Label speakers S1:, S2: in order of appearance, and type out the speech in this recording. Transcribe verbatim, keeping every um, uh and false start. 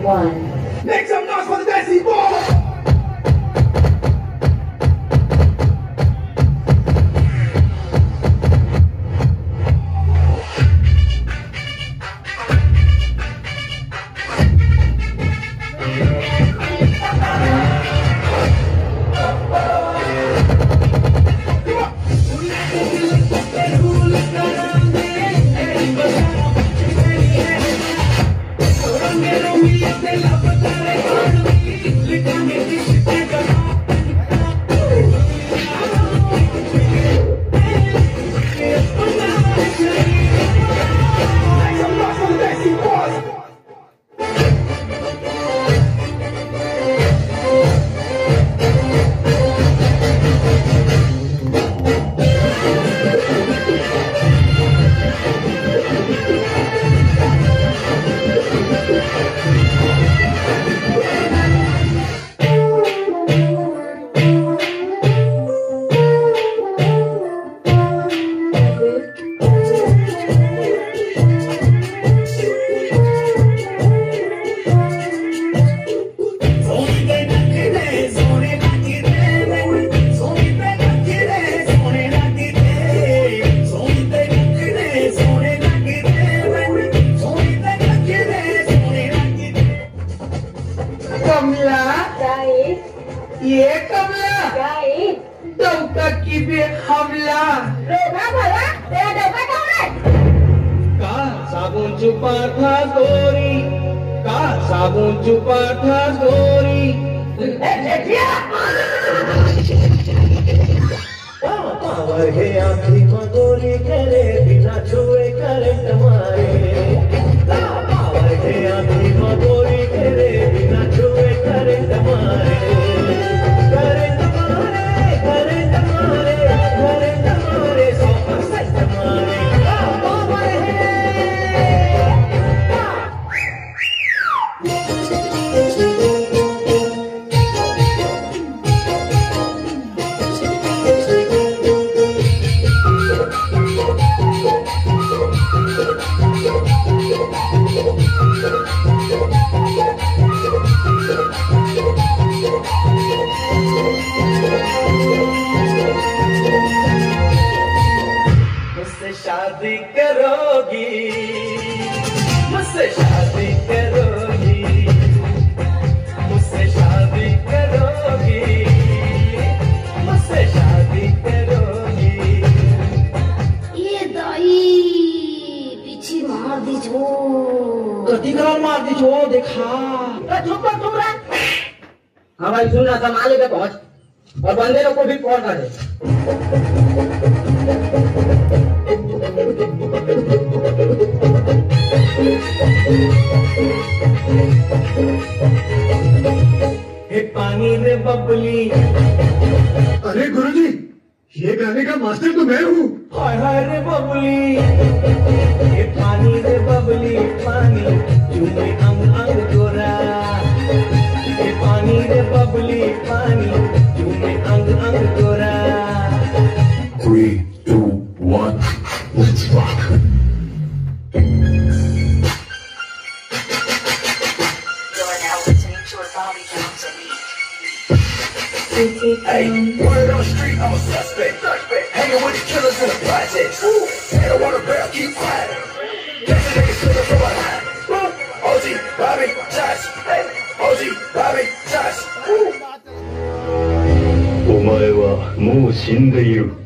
S1: one.
S2: Make some noise for the dancing boy!
S3: ये कमला डौका की भी हमला
S1: रोका भला तेरा डौका कौन है?
S3: का साबुन छुपा था गोरी का साबुन छुपा था गोरी पावर है आखिरी मगोरी करे बिना छुए करंट मारे पावर है आखिरी मगोरी करे बिना छुए करंट मारे मुझसे शादी करोगी मुझसे शादी करोगी मुझसे शादी करोगी मुझसे शादी करोगी
S1: ये दाई पीछे मार दी छो
S3: कति करोड़ मार दी छो देखा
S1: चुप कर तुम रहा।
S4: हाँ भाई सुन रहा संभाले पे पहुंच और बंदे लोग को भी कॉल कर दे।
S3: हे पानी रे बबली
S2: अरे गुरुजी ये गाने का मास्टर तो मैं हूँ।
S3: हाय हाय रे बबली हे पानी रे बबली पानी चूमे अंग अंग गोरा हे पानी रे बबली पानी चूमे अंग अंग गोरा
S2: Three, two, one, let's rock.
S5: You're now listening to a Bobby Jones beat.
S2: Hey, word on the street, I'm a suspect. Hanging with the killers in the projects. Ain't no water barrel, keep quiet. Catch a nigga slipping from behind. O G, Bobby, Josh. Hey, O G, Bobby, Josh.
S6: お前はもう死んでいる。